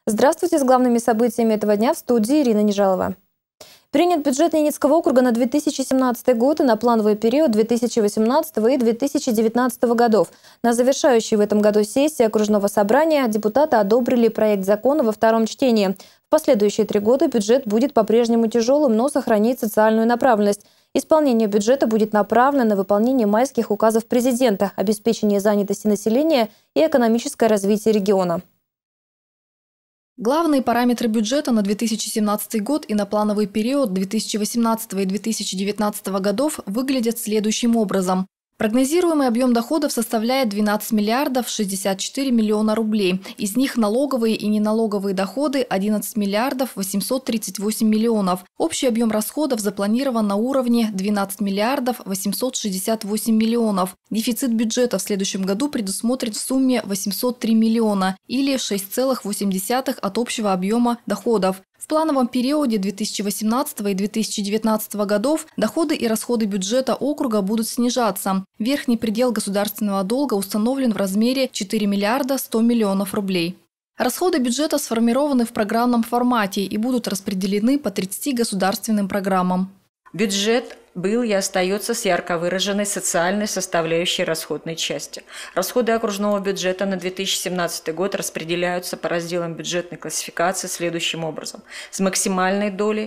Здравствуйте, с главными событиями этого дня в студии Ирина Нежалова. Принят бюджет Ненецкого округа на 2017 год и на плановый период 2018 и 2019 годов. На завершающей в этом году сессии окружного собрания депутаты одобрили проект закона во втором чтении. В последующие 3 года бюджет будет по-прежнему тяжелым, но сохранит социальную направленность. Исполнение бюджета будет направлено на выполнение майских указов президента, обеспечение занятости населения и экономическое развитие региона. Главные параметры бюджета на 2017 год и на плановый период 2018 и 2019 годов выглядят следующим образом. Прогнозируемый объем доходов составляет 12 миллиардов 64 миллиона рублей. Из них налоговые и неналоговые доходы – 11 миллиардов 838 миллионов. Общий объем расходов запланирован на уровне 12 миллиардов 868 миллионов. Дефицит бюджета в следующем году предусмотрен в сумме 803 миллиона или 6,8% от общего объема доходов. В плановом периоде 2018 и 2019 годов доходы и расходы бюджета округа будут снижаться. Верхний предел государственного долга установлен в размере 4 миллиарда 100 миллионов рублей. Расходы бюджета сформированы в программном формате и будут распределены по 30 государственным программам. Бюджет был и остается с ярко выраженной социальной составляющей расходной части. Расходы окружного бюджета на 2017 год распределяются по разделам бюджетной классификации следующим образом. С максимальной долей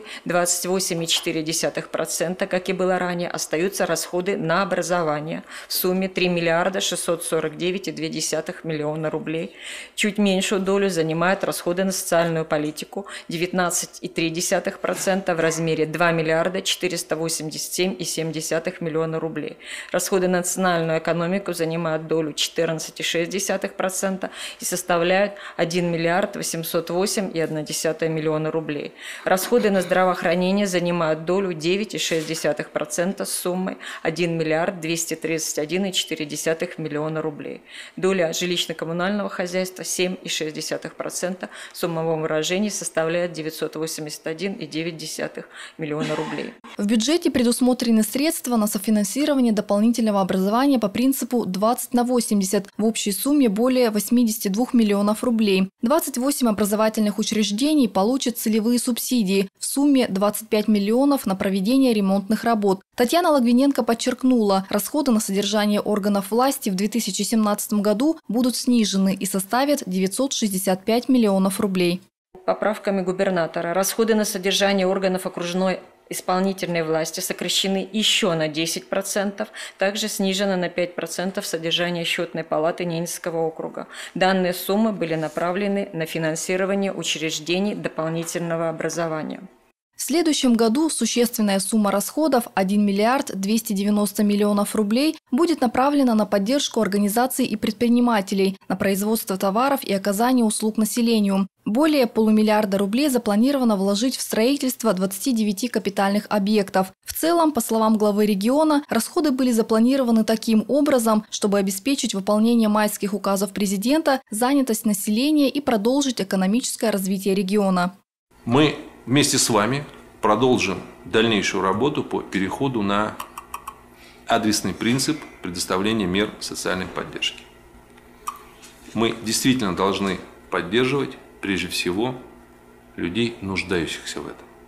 28,4%, как и было ранее, остаются расходы на образование в сумме 3 миллиарда 649,2 миллиона рублей. Чуть меньшую долю занимают расходы на социальную политику 19,3% в размере 2 миллиарда 487,7 миллиона рублей. Расходы на национальную экономику занимают долю 14,6% и составляют 1 миллиард 808,1 миллиона рублей. Расходы на здравоохранение занимают долю 9,6% с суммой 1 миллиард 231,4 миллиона рублей. Доля жилищно-коммунального хозяйства 7,6% в суммовом выражении составляет 981,9 миллиона рублей. В бюджете предусмотрены средства на софинансирование дополнительного образования по принципу 20/80 в общей сумме более 82 миллионов рублей. 28 образовательных учреждений получат целевые субсидии в сумме 25 миллионов на проведение ремонтных работ. Татьяна Логвиненко подчеркнула, расходы на содержание органов власти в 2017 году будут снижены и составят 965 миллионов рублей. Поправками губернатора расходы на содержание органов окружной исполнительной власти сокращены еще на 10%, также снижено на 5% содержание счетной палаты Ненецкого округа. Данные суммы были направлены на финансирование учреждений дополнительного образования. В следующем году существенная сумма расходов – 1 миллиард 290 миллионов рублей – будет направлена на поддержку организаций и предпринимателей, на производство товаров и оказание услуг населению. Более полумиллиарда рублей запланировано вложить в строительство 29 капитальных объектов. В целом, по словам главы региона, расходы были запланированы таким образом, чтобы обеспечить выполнение майских указов президента, занятость населения и продолжить экономическое развитие региона. Мы вместе с вами продолжим дальнейшую работу по переходу на адресный принцип предоставления мер социальной поддержки. Мы действительно должны поддерживать прежде всего людей, нуждающихся в этом.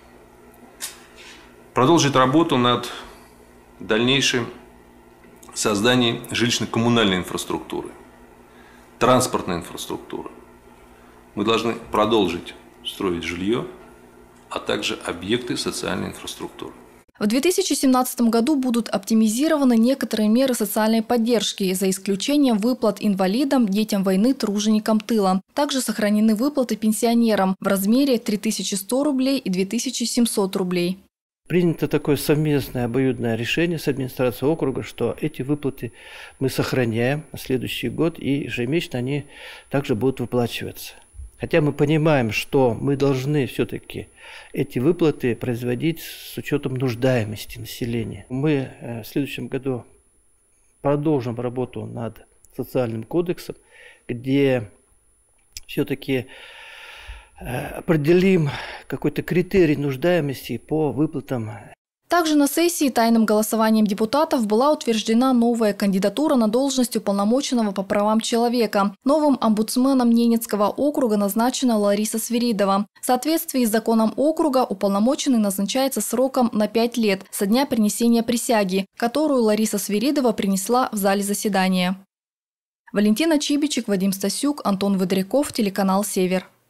Продолжить работу над дальнейшим созданием жилищно-коммунальной инфраструктуры, транспортной инфраструктуры. Мы должны продолжить строить жилье, а также объекты социальной инфраструктуры. В 2017 году будут оптимизированы некоторые меры социальной поддержки, за исключением выплат инвалидам, детям войны, труженикам тыла. Также сохранены выплаты пенсионерам в размере 3100 рублей и 2700 рублей. Принято такое совместное обоюдное решение с администрацией округа, что эти выплаты мы сохраняем на следующий год, и ежемесячно они также будут выплачиваться. Хотя мы понимаем, что мы должны все-таки эти выплаты производить с учетом нуждаемости населения. Мы в следующем году продолжим работу над социальным кодексом, где все-таки определим какой-то критерий нуждаемости по выплатам. Также на сессии тайным голосованием депутатов была утверждена новая кандидатура на должность уполномоченного по правам человека. Новым омбудсменом Ненецкого округа назначена Лариса Свиридова. В соответствии с законом округа уполномоченный назначается сроком на 5 лет со дня принесения присяги, которую Лариса Свиридова принесла в зале заседания. Валентина Чибичек, Вадим Стасюк, Антон Выдряков, телеканал «Север».